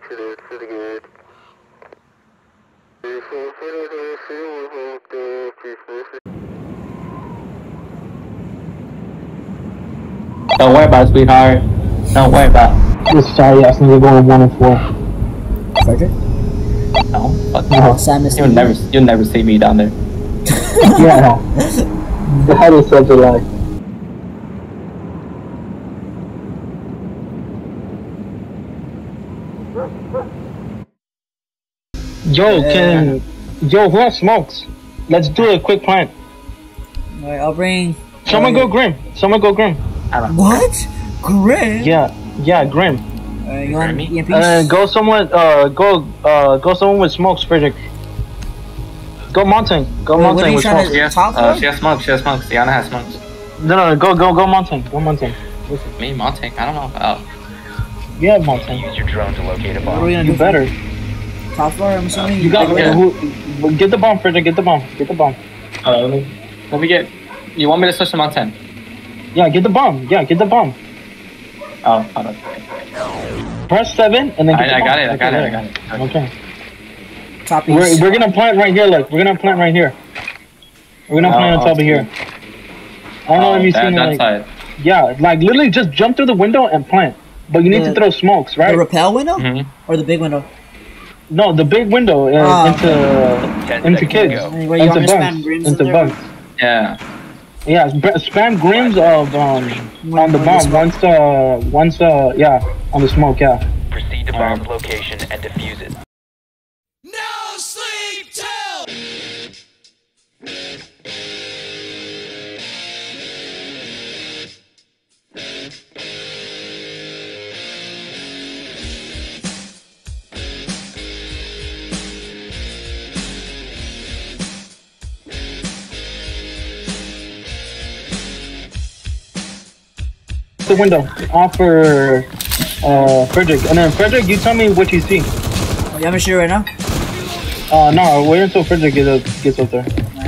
Don't worry about it, sweetheart. Don't worry about it. Just sorry, I think we're going 1 and 4. Frederick? No, fuck No, you. Sam is You'll never see me down there. Yeah. That is such a lie. Yo, who has smokes? Let's do a quick plan. Alright, I'll bring... Someone go Grim. I don't know. What? Grim? Yeah, Grim. You want EMPs? Go someone with smokes, Frederick. Go Mountain. Go Mountain with smokes. She has smokes. Diana has smokes. No, go Mountain. Me, Monte? I don't know about. Yeah, Mountain. Use your drone to locate a What are bomb. we gonna do? You better. Top floor, I'm assuming? You got get the bomb, Frederick. Get the bomb. Let me get. You want me to switch to Mountain? Yeah, get the bomb. Oh, hold on. Press 7 and then get the bomb. I got it. Okay. Top east. We're gonna plant right here. Look, we're gonna plant right here. We're gonna plant on top of here. I don't know if you've seen it. Like, side. yeah, like literally just jump through the window and plant. But you need to throw smokes, right? The rappel window? Or the big window? No, the big window into kids, Anyway, you want me to spam Grims into in there? bugs. Yeah. Yeah, spam Grims of on the bomb once on the smoke, yeah. Proceed to bomb's location and defuse it. No sleep till. The window offer Frederick, and then Frederick, you tell me what you see. You want me to shoot right now? No, wait until Frederick gets up there.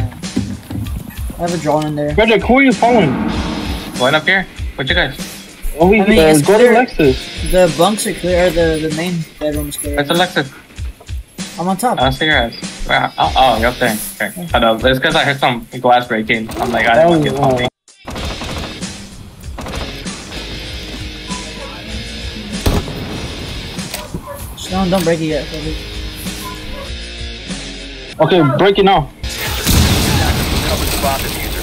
I have a drone in there. Frederick, who are you following? Going up here? What you guys? Oh, we I mean, it's go to clear. Lexus. The bunks are clear, or the main bedroom is clear. Where's Alexis? I'm on top. I don't see your ass. Where? Oh, you're up there. Okay. I know. It's because I heard some glass breaking. I'm like, I don't want to get something. Don't break it yet. Okay, break it now. Cover the bomb diffuser.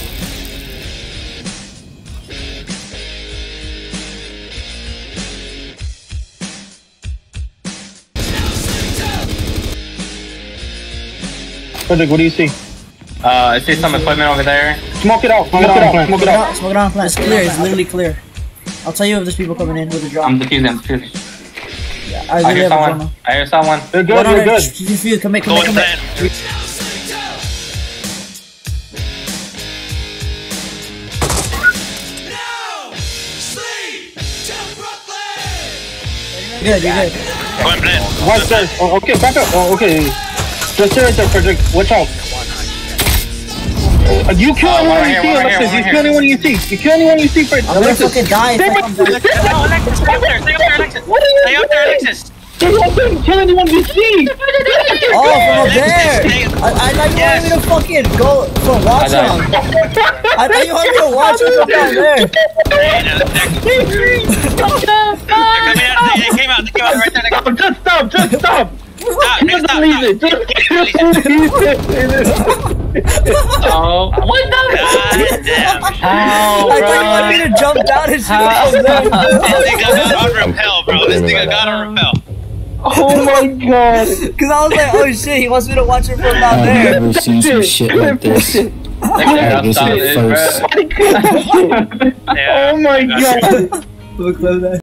Frederick, what do you see? I see some equipment over there. Smoke it out. Smoke it out. Smoke it on plant. It's clear. It's literally clear. I'll tell you if there's people coming in with a drone. I'm defusing. I hear someone. You're good. Defuse. Come back. You're good. Watch this. Oh, okay, back up. Oh, okay. Just stay right there, Frederick. Watch out. You kill anyone you see, Alexis. You kill anyone you see. Fred. I'm gonna fucking die if I come back. Alexis, stay up there, Alexis. Stay up there, Alexis. Kill anyone you see. Oh, from up there. I thought you wanted me to fucking go for watch him. I thought you wanted me to watch him from down there. They came out right there. Just stop. Just leave it. Oh, what the? Damn. I thought you wanted me to jump down and shoot from there. This nigga got on repel, bro. This nigga got on repel. Oh my god. Cause I was like, oh shit, he wants me to watch him from down there. I've never seen some shit like this. This is the first. Oh my god. Look like that.